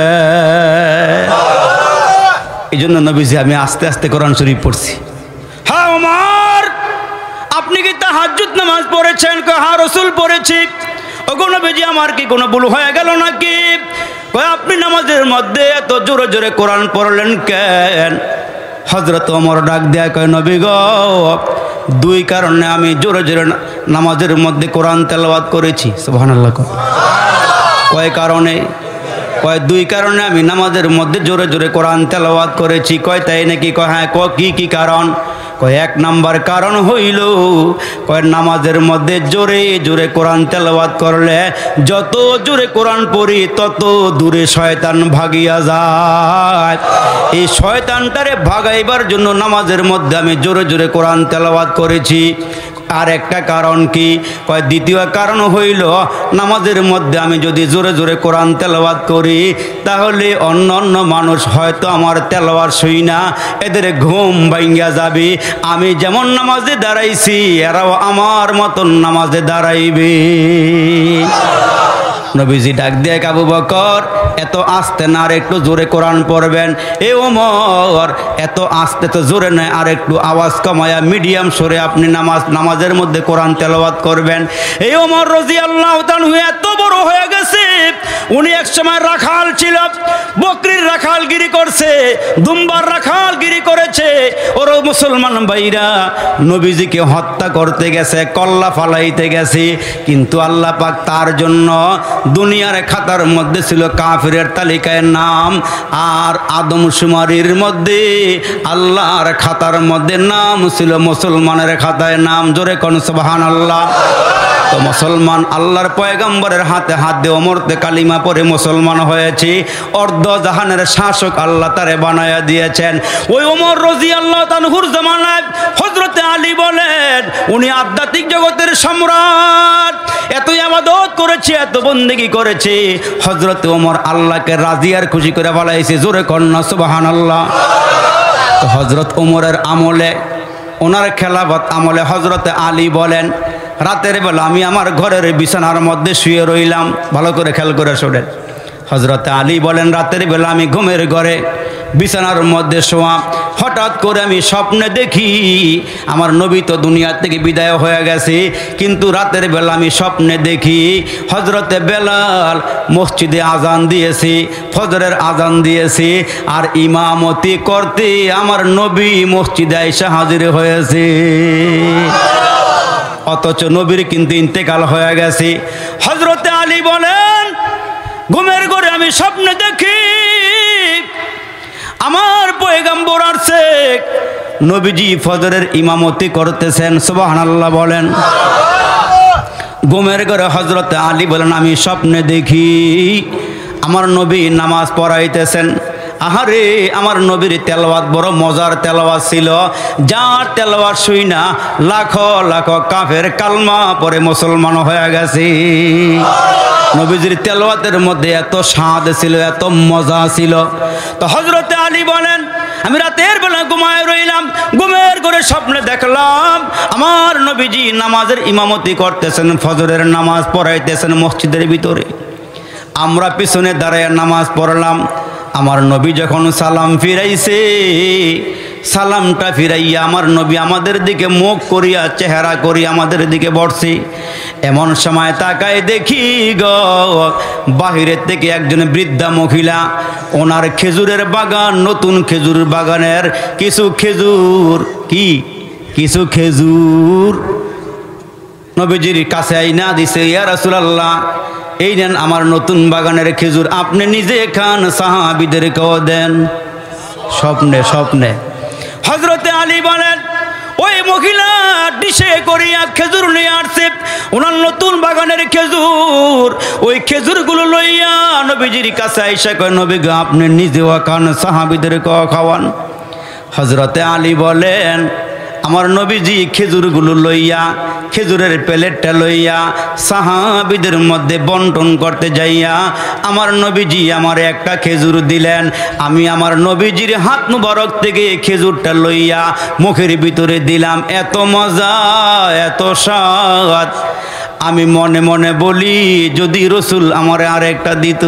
এই জন্য নবীজি আমি আস্তে আস্তে কোরআন শরীফ পড়ছি। হ্যাঁ ওমর, আপনি কি তাহাজ্জুদ নামাজ পড়েছেন? হ্যাঁ রাসূল পড়েছি। ওগো নবীজি, আমার কি কোনো ভুল হয়ে গেল নাকি? আপনি নামাজের মধ্যে এত জোরে জোরে কোরআন পড়লেন কেন? হযরত ওমর ডাক দেয়া কয়, নবী গো, দুই কারণে আমি জোরে জোরে নামাজের মধ্যে কোরআন তেলাওয়াত করেছি। সুবহানাল্লাহ। কয় কারণে? কয় দুই কারণে আমি নামাজের মধ্যে জোরে জোরে কোরআন তেলাওয়াত করেছি। কয় তাই নাকি? কয় হ্যাঁ। কি কারণ? কয় এক নাম্বার কারণ হইল, কয় নামাজের মধ্যে জোরে জোরে কোরআন তেলাওয়াত করলে যত জোরে কোরআন পড়ি তত দূরে শয়তান ভাগিয়া যায়। এই শয়তানটারে ভাগাইবার জন্য নামাজের মধ্যে আমি জোরে জোরে কোরআন তেলাওয়াত করেছি। আর একটা কারণ কি? কয় দ্বিতীয় কারণ হইল, নামাজের মধ্যে আমি যদি জোরে জোরে কোরআন তেলাওয়াত করি তাহলে অন্য অন্য মানুষ হয়তো আমার তেলাওয়াত শুই না, এদের ঘুম ভাঙ্গা যাবে। আমি যেমন নামাজে দাঁড়াইছি এরাও আমার মতন নামাজে দাঁড়াইবে। নবীজি ডাক দিয়ে, আবু বকর এত আস্তে না, আর একটু জোরে কোরআন পড়বেন। এ ওমর এত আস্তে তো জোরে নয়, আর একটু আওয়াজ কমায়া মিডিয়াম সরে আপনি নামাজের মধ্যে কোরআন তেলাওয়াত করবেন। এই ওমর রাদিয়াল্লাহু তাআলা এত বড় হয়ে গেছে, উনি এক সময় রাখাল ছিল, বকরির রাখালগিরি করছে, দুম্বার রাখালগিরি করেছে। ওর মুসলমান ভাইরা নবীজিকে হত্যা করতে গেছে, কল্লা ফালাইতে গেছে, কিন্তু আল্লাহ পাক তার জন্য দুনিয়ার খাতার মধ্যে ছিল কাফিরের তালিকায় নাম, আর আদমশুমারির মধ্যে আল্লাহর খাতার মধ্যে নাম ছিল মুসলমানের খাতায় নাম। জোরে কোন সুবহানাল্লাহ। তো মুসলমান আল্লাহর পয়গম্বরের হাতে হাত দিয়ে ওমরতে কালিমা পড়ে মুসলমান হয়েছে। অর্ধ জাহানের শাসক আল্লাহ তারে বানায়া দিয়েছেন। ওই ওমর রাদিয়াল্লাহু তাআলার জামানায় হযরতে আলী বলেন, উনি আধ্যাত্মিক জগতের সম্রাট, এত ইবাদত করেছে, এত বন্দেগী করেছে, হযরতে ওমর আল্লাহকে রাজি আর খুশি করে ফেলাইছে। জোরে কন্না সুবহানাল্লাহ। তো হযরত ওমরের আমলে, ওনার খেলাফত আমলে হযরতে আলী বলেন, রাতের বেলা আমি আমার ঘরের বিছানার মধ্যে শুয়ে রইলাম। ভালো করে খেয়াল করে শোনেন। হযরতে আলী বলেন, রাতের বেলা আমি ঘুমের ঘরে বিছানার মধ্যে শোয়া, হঠাৎ করে আমি স্বপ্নে দেখি আমার নবী তো দুনিয়া থেকে বিদায় হয়ে গেছে, কিন্তু রাতের বেলা আমি স্বপ্নে দেখি হযরতে বেলাল মসজিদে আজান দিয়েছি, ফজরের আজান দিয়েছি, আর ইমামতি করতে আমার নবী মসজিদে আইসা হাজির হয়েছে। অথচ নবীর কিন্তু ইন্তেকাল হয়ে গেছে। হযরতে আলী বলেন, ঘুমের ঘরে আমি স্বপ্নে দেখি আমার পয়গম্বর আসছে, নবীজি ফজরের ইমামতি করতেছেন। সুবহানাল্লাহ বলেন। ঘুমের ঘরে হযরতে আলী বলেন, আমি স্বপ্নে দেখি আমার নবী নামাজ পড়াইতেছেন। আহারে, আমার নবীর তেলাওয়াত বড় মজার তেলাওয়াত ছিল, যার তেলাওয়াত শুই না লাখো লাখো কাফের কালমা পরে মুসলমান হয়ে গেছে। নবীজির তেলাওয়াতের মধ্যে এত স্বাদ ছিল, এত মজা ছিল। তো হযরতে আলী বলেন, আমি রাতের বেলা ঘুমায় রইলাম, ঘুমের ঘরে স্বপ্নে দেখলাম আমার নবীজি নামাজের ইমামতি করতেছেন, ফজরের নামাজ পড়াইতেছেন মসজিদের ভিতরে। আমরা পিছনে দাঁড়ায় নামাজ পড়লাম। আমার নবী যখন সালাম ফিরাইছে, সালামটা ফিরাইয়া আমার নবী আমাদের দিকে মুখ করিয়া চেহারা করি আমাদের দিকে বসছে। এমন সময় তাকায় দেখি গো, বাহিরের থেকে একজন বৃদ্ধা মহিলা, ওনার খেজুরের বাগান, নতুন খেজুর বাগানের কিছু খেজুর, কিছু খেজুর নবীজির কাছে আইনা দিছে। ইয়া রাসূলুল্লাহ, এই নেন আমার নতুন বাগানের খেজুর, আপনি নিজে খান, সাহাবীদেরকেও দেন। স্বপ্নে স্বপ্নে হযরতে আলী বলেন, ওই মহিলা ডিশে করিয়া খেজুর নিয়ে আসছে, ওনার নতুন বাগানের খেজুর। ওই খেজুরগুলো লইয়া নবীজির কাছে আইসা কয়, নবী গো, আপনি নিজেও খান, সাহাবীদেরকেও খাওয়ান। হযরতে আলী বলেন, আমার নবীজি খেজুরগুলো লইয়া, খেজুরের প্লেটটা লইয়া সাহাবীদের মধ্যে বন্টন করতে যাইয়া আমার নবীজি আমার একটা খেজুর দিলেন। আমি আমার নবীজির হাত মুবারক থেকে খেজুরটা লইয়া মুখের ভিতরে দিলাম। এত মজা, এত স্বাদ, আমি মনে মনে বলি যদি রসুল আমার আর একটা দিত।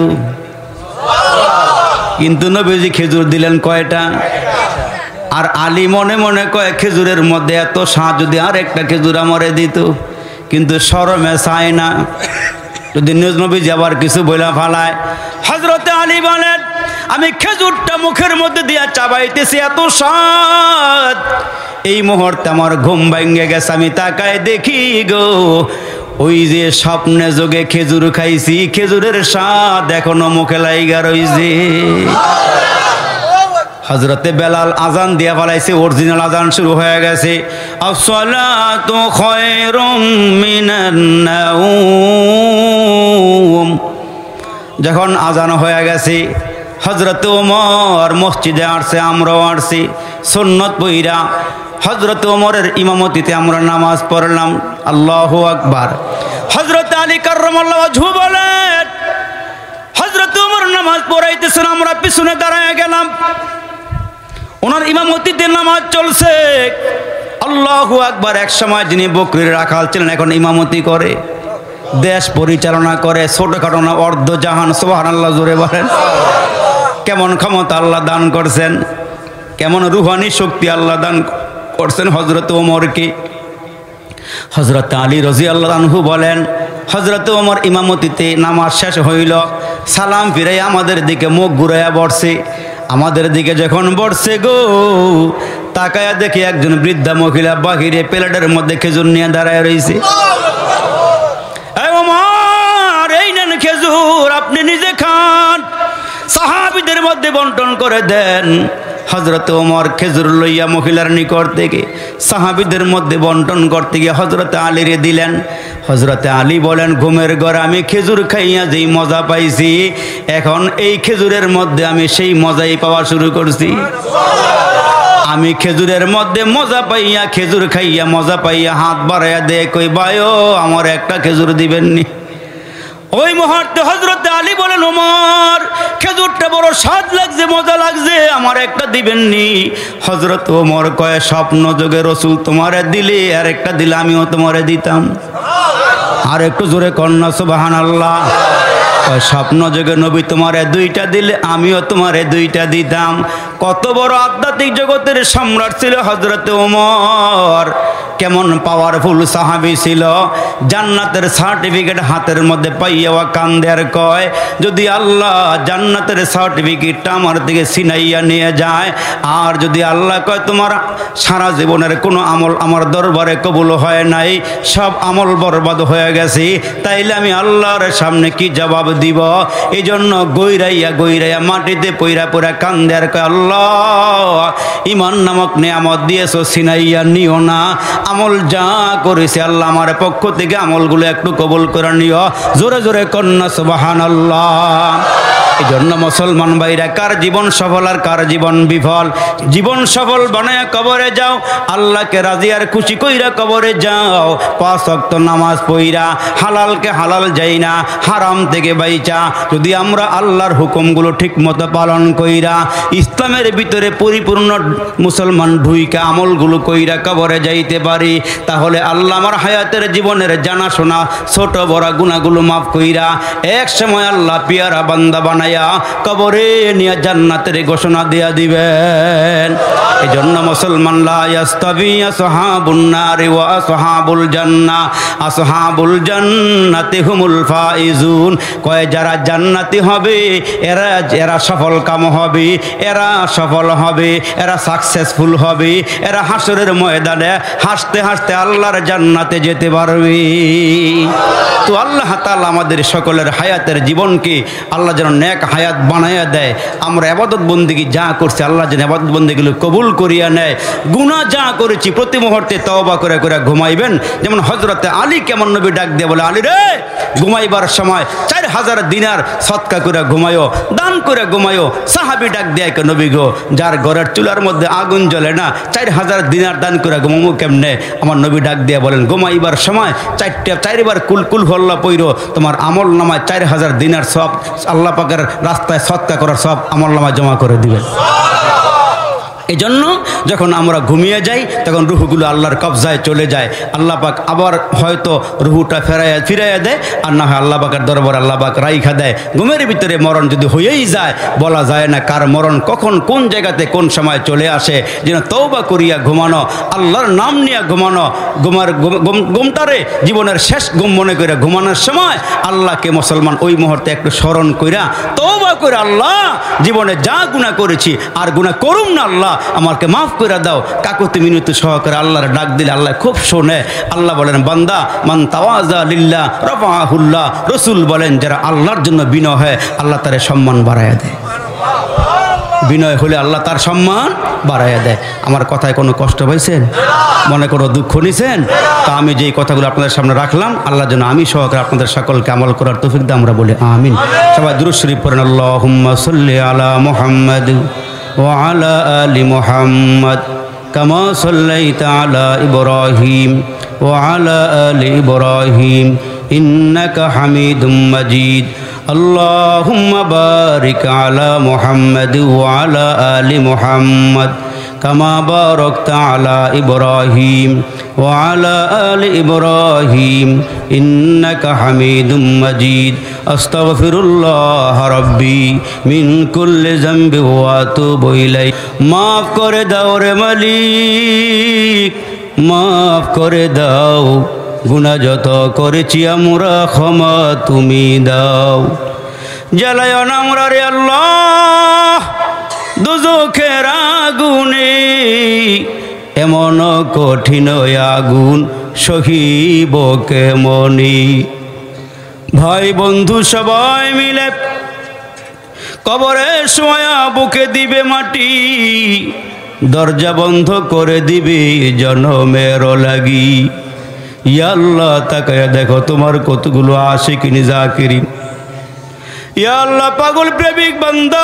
কিন্তু নবীজি খেজুর দিলেন কয়টা? আর আলী মনে মনে কয় খেজুরের মধ্যে এত স্বাদ, যদি আর একটা খেজুর আমারে দিত। কিন্তু শরমে চায় না, যদি নবীজি আবার কিছু বইলা ফালায়। হযরতে আলী বলেন, আমি খেজুরটা মুখের মধ্যে দিয়া চাবাইতেছি, এত স্বাদ। এই মুহূর্তে আমার ঘুম ভেঙে গেছে। আমি তাকায় দেখি গো, ওই যে স্বপ্নে যোগে খেজুর খাইছি, খেজুরের স্বাদ এখনো মুখে লাইগা রইছে। হযরতে বেলাল আজান দিয়া ফেলাইছে, অরিজিনাল আজান শুরু হয়ে গেছে। আসসালাতু খায়রুম মিনান নাওম। যখন আজান হয়ে গেছে, হযরতে ওমর মসজিদে আসছে, আমরাও আসছি। সুন্নত পইরা হযরতে ওমরের ইমামতিতে আমরা নামাজ পড়লাম। আল্লাহু আকবার। হযরতে আলী কাররামাল্লাহু ওয়াজহু বলেন, হযরতে ওমর নামাজ পড়াইতেছেন, আমরা পিছনে দাঁড়ায় গেলাম। ওনার ইমামতিতে নামাজ চলছে। আল্লাহু আকবার। এক সময় যিনি বকরির রাখাল ছিলেন, এখন ইমামতি করে, দেশ পরিচালনা করে, ছোটখাটো না, অর্ধ জাহান। সুবহানাল্লাহ জোরে বলেন। কেমন ক্ষমতা আল্লাহ দান করছেন, কেমন রুহানি শক্তি আল্লাহ দান করছেন হযরতে ওমরকে। হযরত আলী রাদিয়াল্লাহু আনহু বলেন, হযরতে ওমর ইমামতিতে নামাজ শেষ হইল, সালাম ফিরে আমাদের দিকে মুখ ঘুরাইয়া বসছে। আমাদের দিকে যখন বসছে গো, তাকায়া দেখি একজন বৃদ্ধা মহিলা বাহিরে প্লেটের মধ্যে খেজুর নিয়ে দাঁড়ায় রয়েছে। এই ওমর, এই নেন খেজুর। হুজুর আপনি নিজে খান, সাহাবীদের মধ্যে বন্টন করে দেন। হযরত ওমর খেজুর লইয়া মহিলার নিকট থেকে সাহাবীদের মধ্যে বন্টন করতে গিয়ে হযরত আলীরে দিলেন। হযরত আলী বলেন, ঘুমের ঘরে আমি খেজুর খাইয়া যেই মজা পাইছি, এখন এই খেজুরের মধ্যে আমি সেই মজাই পাওয়া শুরু করছি। আমি খেজুরের মধ্যে মজা পাইয়া, খেজুর খাইয়া মজা পাইয়া হাত বাড়াইয়া দে কই ভাইও আমার একটা খেজুর দিবেননি। ওই মুহূর্তে হযরত আলী বলেন, ওমর খেজুরটা বড় স্বাদ লাগছে, মজা লাগছে, আমার একটা দিবেননি? হযরত ওমর কয়, স্বপ্ন যোগে রাসূল তোমারে দিলে আর একটা দিলে আমিও তোমারে দিতাম। আর একটু জোরে কন্যা সুবহানাল্লাহ। স্বপ্ন যোগে নবী তোমারে দুইটা দিলে আমিও তোমারে দুইটা দিতাম। কত বড় আধ্যাত্মিক জগতের সম্রাট ছিল হযরত ওমর, কেমন পাওয়ারফুল সাহাবী ছিল। জান্নাতের সার্টিফিকেট হাতের মধ্যে পাইয়া কান্দে আর কয়, যদি আল্লাহ জান্নাতের সার্টিফিকেটটা আমার দিকে ছিনাইয়া নিয়ে যায়, আর যদি আল্লাহ কয় তোমার সারা জীবনের কোনো আমল আমার দরবারে কবুল হয় নাই, সব আমল বরবাদ হয়ে গেছে, তাইলে আমি আল্লাহর সামনে কি জবাব দিব? এই জন্য গৈরাইয়া মাটিতে পইরা পইরা কান্দে আর কয়, আল্লাহ ঈমান নামক নিয়ামত দিয়েছো, ছিনাইয়া নিও না। আমল যা করেছে আল্লাহ আমার পক্ষ থেকে আমলগুলো একটু কবুল করে নিও। জোরে জোরে কন্যা সুবহানাল্লাহ। এই জন্য মুসলমান ভাইরা, কার জীবন সফল আর কার জীবন বিফল? জীবন সফল বানায়া কবরে যাও, আল্লাহকে রাজি আর খুশি কইরা কবরে যাও। 5 ওয়াক্ত নামাজ পইরা, হালালকে হালাল যাই না, হারাম থেকে বাইচা যদি আমরা আল্লাহর হুকুমগুলো ঠিক মতো পালন কইরা ইসলামের ভিতরে পরিপূর্ণ মুসলমান ঢুইকা আমলগুলো কইরা কবরে যাইতে পারি, তাহলে আল্লাহ আমার হায়াতের জীবনের জানাশোনা ছোট বড় গুনাহগুলো মাফ কইরা এক সময় আল্লাহ পিয়ারা বান্দা বানাইয়া কবরে নিয়ে জান্নাতের ঘোষণা দিয়া দিবেন। এই জন্য মুসলমান, লা ইয়াস্তাবি আসহাবুন নারি ওয়া আসহাবুল জান্নাহ, আসহাবুল জান্নাতি হুমুল ফাইজুন। কয় যারা জান্নাতি হবে এরা সফল কাম হবে, এরা সফল হবে, এরা সাকসেসফুল হবে, এরা হাসরের ময়দানে হাসতে হাসতে আল্লাহর জান্নাতে যেতে পারবে। তো আল্লাহ তাআলা আমাদের সকলের হায়াতের জীবনকে আল্লাহ যেন নেক হায়াত বানাইয়া দেয়। আমরা ইবাদত বন্দেগী যা করছি আল্লাহ যেন ইবাদত বন্দেগীগুলো কবুল করিয়া নেয়। গুনাহ যা করেছি প্রতি মুহূর্তে তওবা করে করে ঘুমাইবেন। যেমন হযরতে আলী কেমন নবী ডাক দিয়ে বলে, আলী রে ঘুমাইবার সময় 4000 দিনার সদকা করে ঘুমায়ো, দান করে ঘুমায়ো। সাহাবী ডাক দেয়, নবী গো, যার ঘরের চুলার মধ্যে আগুন জ্বলে না, 4000 দিনার দান করে ঘুমাবো কেমনে? আমার নবী ডাক দিয়ে বলেন, ঘুমাইবার সময় 4বার কুল হল্লা পইরো, তোমার আমল নামায় 4000 দিনার সব আল্লাহ পাকের রাস্তায় সদকা করার সব আমল নামায় জমা করে দিবেন। এই জন্য যখন আমরা ঘুমিয়ে যাই তখন রুহগুলো আল্লাহর কবজায় চলে যায়। আল্লাহ পাক আবার হয়তো রুহুটা ফিরাইয়া দেয়, আর না হয় আল্লাহ পাকের দরবার আল্লাহ পাক রাইখা দেয়। ঘুমের ভিতরে মরণ যদি হয়েই যায়, বলা যায় না কার মরণ কখন কোন জায়গাতে কোন সময় চলে আসে। যেন তওবা করিয়া ঘুমানো, আল্লাহর নাম নিয়ে ঘুমানো, ঘুমটারে জীবনের শেষ ঘুম মনে করে ঘুমানোর সময় আল্লাহকে মুসলমান ওই মুহূর্তে একটু স্মরণ কইরা তওবা করে, আল্লাহ জীবনে যা গুনাহ করেছি আর গুনাহ করুম না, আল্লাহ আমাকে মাফ করে দাও। কাকুতি মিনতি সহকারে আল্লাহর ডাক দিলে আল্লাহ খুব শোনে। আল্লাহ বলেন, বান্দা মান তাওয়াজা লিল্লাহ রাফাহুল্লাহ। রাসূল বলেন, যারা আল্লাহর জন্য বিনয় হয় আল্লাহ তার সম্মান বাড়ায়া দেয়। বিনয় হলে আল্লাহ তার সম্মান বাড়াইয়া দেয়। আমার কথায় কোনো কষ্ট পাইছেন? মনে কোনো দুঃখ নিছেন? তা আমি যেই কথাগুলো আপনাদের সামনে রাখলাম, আল্লাহ যেন আমি সহকারে আপনাদের সকলকে আমল করার তৌফিক দান, আমরা বলি আমিন। সবাই দুরূদ শরীফ পড়েন। আল্লাহুম্মা সাল্লি আলা মুহাম্মাদ ওয়া আলা আলি মুহাম্মাদ কামা সাল্লাইতা আলা ইব্রাহিম ওয়া আলা আলি ইব্রাহিম ইন্নাকা হামিদুম মাজিদ। আল্লাহুম্মা বারিক আলা মুহাম্মাদ ওয়া আলা আলি মুহাম্মাদ কামা বারাকতা আলা ইব্রাহিম ওয়া আলা আলি ইব্রাহিম ইন্নাকা হামিদুম মাজিদ। আস্তাগফিরুল্লাহ রাব্বি মিন কুল্লি যামবি ওয়া আতুবু ইলাইহি। মাফ করে দাও রে মালিক, মাফ করে দাও, গুনাহ যত করেছি আমরা ক্ষমা তুমি দাও। জ্বালায় না আমরা রে আল্লাহ দোজখের আগুনে, এমন কঠিন আগুন সহিব কেমনি। ভাই বন্ধু সবাই মিলে কবরে শোয়া বুকে দিবে মাটি, দরজা বন্ধ করে দিবে জনমের লাগি। ইয়া আল্লাহ তাকায়া দেখো তোমার কতগুলো আশিকিন জাকিরিন। ইয়া আল্লাহ পাগল প্রেমিক বান্দা,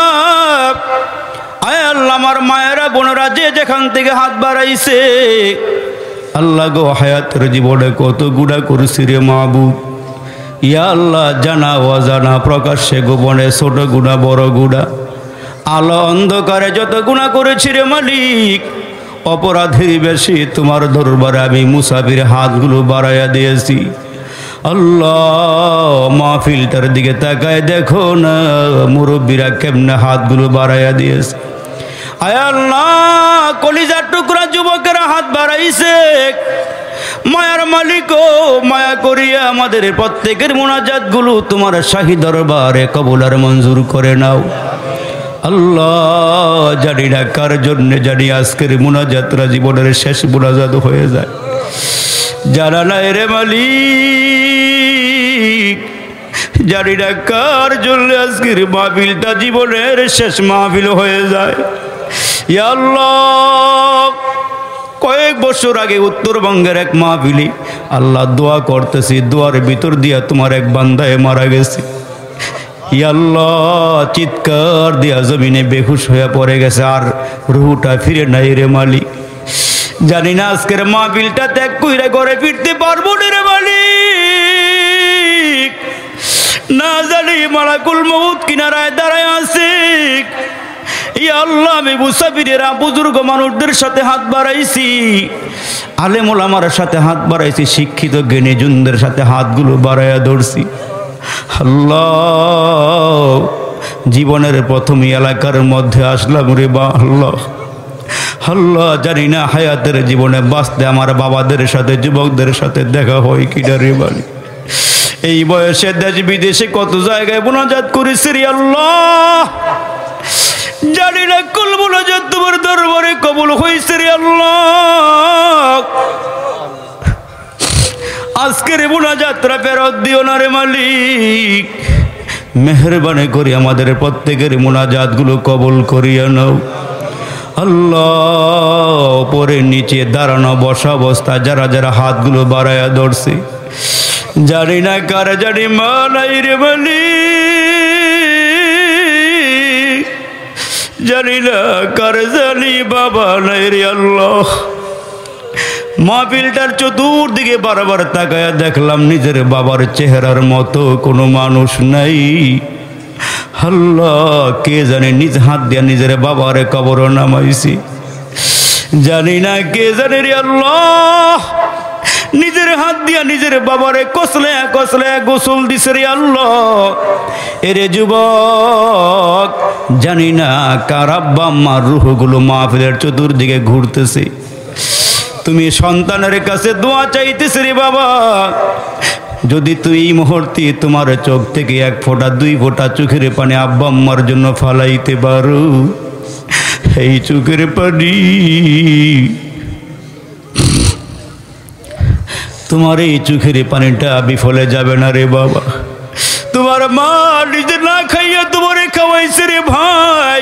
আয় আল্লাহ আমার মায়েরা বোনেরা যে যেখান থেকে হাত বাড়াইছে, আল্লাহ গো হায়াতের জীবনে কত গুনাহ করেছি রে মাহবুব। ইয়া আল্লাহ জানা অজানা প্রকাশ্যে গোপনে ছোট গুনাহ বড় গুনাহ, আলো অন্ধকারে যত গুনাহ করেছি রে মালিক, অপরাধীর বেশি তোমার দরবারে আমি মুসাফির হাতগুলো বাড়াইয়া দিয়েছি। আল্লাহ মাহফিলটার দিকে তাকায় দেখো না, মুরব্বীরা কেমনে হাতগুলো বাড়াইয়া দিয়েছে। আয় আল্লাহ কলিজার টুকরা যুবকেরা হাত বাড়াইছে, মায়ার মালিক ও মায়া করিয়া আমাদের প্রত্যেকের মুনাজাতগুলো তোমার শাহী দরবারে কবুল আর মঞ্জুর করে নাও। আল্লাহ জানি না কার জন্য জানি আজকের মুনাজাতরা জীবনের শেষ মুনাজাত হয়ে যায়, জানা নাই রে মালিক। জানি না কার জন্য আজকের মাহফিলটা জীবনের শেষ মাহফিল হয়ে যায়। ইয়া আল্লাহ কয়েক বছর আগে উত্তরবঙ্গের এক মাহফিলে আল্লাহ দোয়া করতেছি, দোয়ার ভিতর দিয়া তোমার এক বান্দায় মারা গেছে। ইয়া আল্লাহ চিৎকার দিয়া জমিনে বেহুশ হয়ে পড়ে গেছে, আর রুহটা ফিরে নাই রে মালিক। জানি না আজকের মাহফিলটা ত্যাগ কইরা ঘরে ফিরতে পারবো না রে মালিক। না জানি মালাকুল মউত কিনারায় দাঁড়ায় আছে। ইয়া আল্লাহ আমি মুসাফিরেরা বুজুর্গ মানুষদের সাথে হাত বাড়াইছি, আলেম ওলামার সাথে হাত বাড়াইছি, শিক্ষিত জ্ঞানী জনদের সাথে হাতগুলো বাড়াইয়া ধরছি। আল্লাহ জীবনের প্রথম এলাকার মধ্যে আসলাম রে বা আল্লাহ। আল্লাহ জানি না হায়াতের জীবনে বাঁচতে আমার বাবাদের সাথে যুবকদের সাথে দেখা হয় কিনা রে বাড়ি। এই বয়সে দেশ বিদেশে কত জায়গায় মুনাজাত করেছি রে আল্লাহ, জানি না কুল মুনাজাত তোমার দরবারে কবুল হয়েছে রে আল্লাহ। আজকের মুনাজাতরা ফেরত দিও না রে মালিক, মেহেরবানি করে আমাদের প্রত্যেকের মুনাজাতগুলো কবুল করিয়া নাও। আল্লাহ উপরে নিচে দাঁড়ানো বসা অবস্থা যারা যারা হাতগুলো বাড়াইয়া ধরছে, জানি না কার জানি মা নাই রে মালিক, জানি না কার জানি বাবা নাই রে আল্লাহ। মাহফিলটার চতুর্দিকে বারবার তাকায়া দেখলাম নিজের বাবার চেহারার মতো কোনো মানুষ নাই। আল্লাহ কে জানে নিজ হাত দিয়া নিজের বাবার কবর নামাইছি, জানি না কে জানে রে আল্লাহ নিজের হাত দিয়া নিজের বাবারে কসলে কসলে গোসল দিছে রে আল্লাহ। এরে যুবক জানি না কার আব্বা আম্মার রুহগুলো মাহফিলের চতুর্দিকে ঘুরতেছে, তুমি সন্তানের কাছে দোয়া চাইতেছ রে বাবা। যদি তুই এই মুহূর্তে তোমার চোখ থেকে এক ফোঁটা দুই ফোঁটা চোখের পানি আব্বা আম্মার জন্য ফালাইতে পারো, এই চোখের পানি তোমার এই চোখের পানিটা বিফলে যাবে না রে বাবা। তোমার মা নিজে না খাইয়া তোমারে খাওয়াইছে রে ভাই।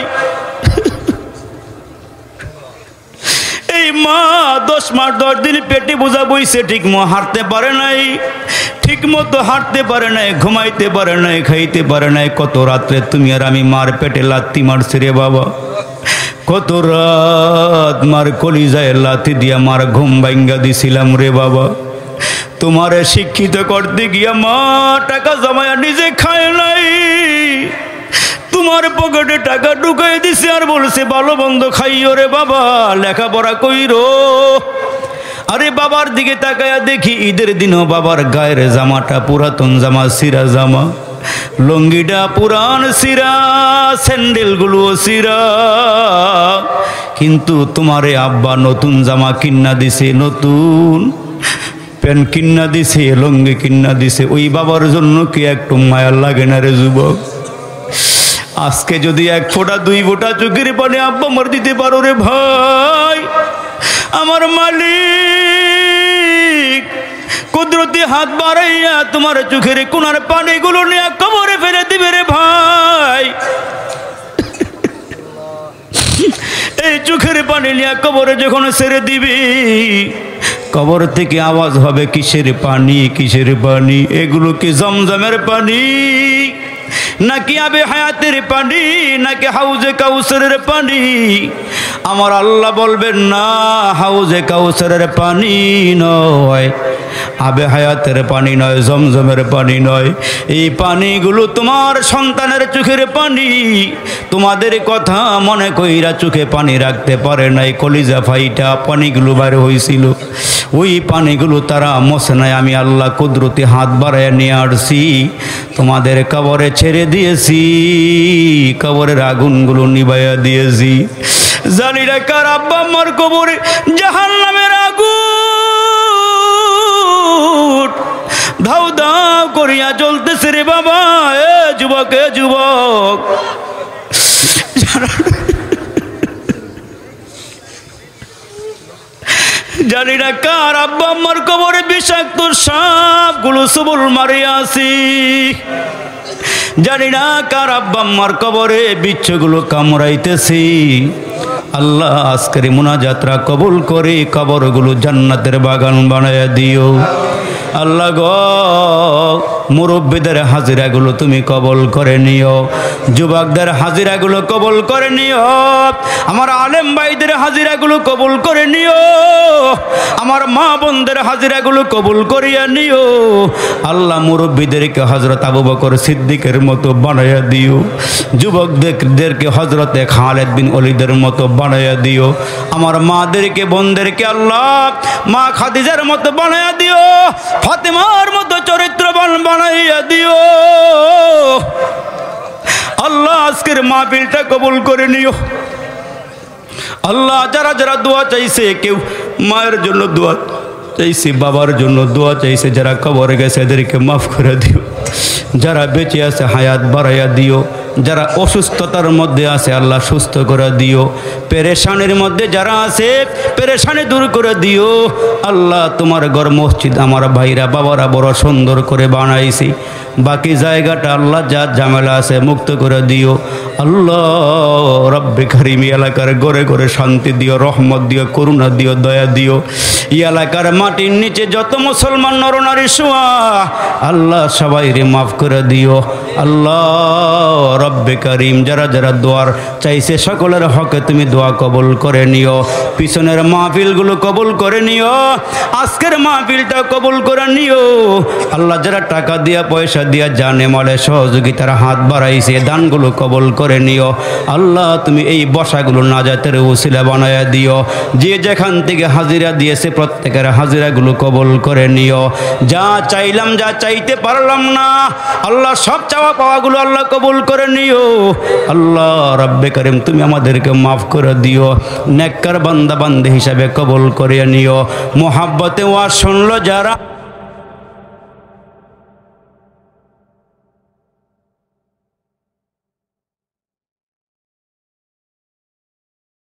এই মা 10 মাস 10 দিন পেটে বোঝা বইছে, ঠিক মতো হাঁটতে পারে নাই, ঠিক মতো হাঁটতে পারে নাই, ঘুমাইতে পারে নাই, খাইতে পারে নাই। কত রাত্রে তুমি আর আমি মার পেটে লাত্তি মারছি রে বাবা, কত রাত মার কলিজায় লাথি দিয়া মার ঘুম ভাঙ্গা দিছিলাম রে বাবা। তোমারে শিক্ষিত করতে গিয়া মা টাকা জমায়া নিজে খায় নাই, তোমার পকেটে টাকা ঢুকাই দিছে আর বলছে ভালো বন্ধ খাইও রে বাবা, লেখাপড়া কইরো। আরে বাবার দিকে তাকায়া দেখি ঈদের দিনও বাবার গায়ের জামাটা পুরাতন জামা, সিরা জামা, লুঙ্গিটা পুরান সিরা, স্যান্ডেলগুলো সিরা, কিন্তু তোমারে আব্বা নতুন জামা কিন্না দিছে, নতুন প্যান্ট কিন্না দিছে, লুঙ্গি কিন্না দিছে। ওই বাবার জন্য কি একটু মায়া লাগে না রে যুবক? আজকে যদি এক ফোঁটা দুই ফোঁটা চোখের পানি আব্বা আমার দিতে পারো রে ভাই, আমার মালিক কুদরত কুদরতি হাত বাড়াইয়া তোমার চোখের কোনার পানিগুলো নিয়ে কবরে ফেলে দিবে রে ভাই। এই চোখের পানি নিয়ে কবরে যখন ছেড়ে দিবি, কবর থেকে আওয়াজ হবে কিসের পানি, কিসের পানি? এগুলো কি জমজমের পানি নাকি আবে হায়াতের পানি নাকি হাউজে কাউসারের পানি? আমার আল্লাহ বলবেন না, হাউজে কাউসারের পানি নয়, আবে হায়াতের পানি নয়, জমজমের পানি নয়। এই পানিগুলো তোমার সন্তানের চোখের পানি। তোমাদের কথা মনে কইরা চোখে পানি রাখতে পারে নাই, কলিজা ফাইটা পানিগুলো বাইরে হয়েছিল। ওই পানিগুলো তারা মোছে নাই, আমি আল্লাহ কুদরতি হাত বাড়াইয়া নিয়ে আসছি, তোমাদের কবরে ছেড়ে দিয়েছি, কবরের আগুনগুলো নিভাইয়া দিয়েছি। জানি না কার আব্বা আম্মার কবরে জাহান্নামের আগুন ধাউ ধাউ করিয়া জ্বলতেছে রে বাবা। এ যুবক, এ যুবক, জানি না কার আব্বা আম্মার কবরে বিষাক্ত সাপগুলো সবল মারিয়াছি। জানি না কার আব্বা আম্মার কবরে বিচ্ছুগুলো কামড়াইতেছি। আল্লাহ আজকের মুনাজাতরা কবুল করে কবরগুলো জান্নাতের বাগান বানায়া দিও। আল্লাহ গো, মুরব্বীদের হাজিরাগুলো তুমি কবল করে নিও, যুবকদের হাজিরাগুলো কবল করে নিও, আমার আলেম ভাইদের হাজিরাগুলো কবুল করে নিও, আমার মা বোনদের হাজিরাগুলো কবুল করিয়া নিও। আল্লাহ মুরব্বীদেরকে হযরত আবু বকর সিদ্দিকের মতো বানায়া দিও, যুবকদেরকে হযরতে খালেদ বিন ওলীদের মতো বানায়া দিও, আমার মাদেরকে বোনদেরকে আল্লাহ মা খাদিজার মতো বানায়া দিও, ফাতেমার মতো চরিত্রবান বানাইয়া দিও। আল্লাহ আজকের মাহফিলটা কবুল করে নিও। আল্লাহ যারা যারা দোয়া চাইছে, কেউ মায়ের জন্য দোয়া চাইছে, বাবার জন্য দোয়া চাইছে, যারা কবরে গেছে এদেরকে মাফ করে দিও, যারা বেঁচে আছে হায়াত বাড়াইয়া দিও, যারা অসুস্থতার মধ্যে আছে আল্লাহ সুস্থ করে দিও, পেরেশানির মধ্যে যারা আছে পেরেশানি দূর করে দিও। আল্লাহ তোমার ঘর মসজিদ আমার ভাইরা বাবারা বড় সুন্দর করে বানাইছি, বাকি জায়গাটা আল্লাহ যা ঝামেলা আছে মুক্ত করে দিও। আল্লাহ রব্বে কারিম এলাকার ঘরে ঘরে শান্তি দিও, রহমত দিও, করুণা দিও, দয়া দিও। এই এলাকার মাটির নিচে যত মুসলমান নরনারী শোয়া আল্লাহ সবাইরে মাফ করে দিও। আল্লাহ রব্বে কারিম যারা যারা দোয়ার চাইছে সকলের হকে তুমি দোয়া কবুল করে নিও, পিছনের মাহফিলগুলো কবুল করে নিও, আজকের মাহফিলটা কবুল করে নিও। আল্লাহ যারা টাকা দিয়া পয়সা দিয়া জানে মালে সহযোগিতার হাত বাড়াইছে দানগুলো কবুল করে নিও। আল্লাহ তুমি এই বসাগুলো নাজাতের ওসিলা বানায়া দিও, যে যেখান থেকে হাজিরা দিয়েছে প্রত্যেকের হাজিরাগুলো কবুল করে নিও। যা চাইলাম যা চাইতে পারলাম না আল্লাহ সব চাওয়া পাওয়াগুলো আল্লাহ কবুল করে নিও। আল্লাহ রব্বে কারিম তুমি আমাদেরকে মাফ করে দিও, নেককার বান্দা বান্দী হিসাবে কবুল করে নিও। মোহাব্বতে ওয়াজ শুনলো যারা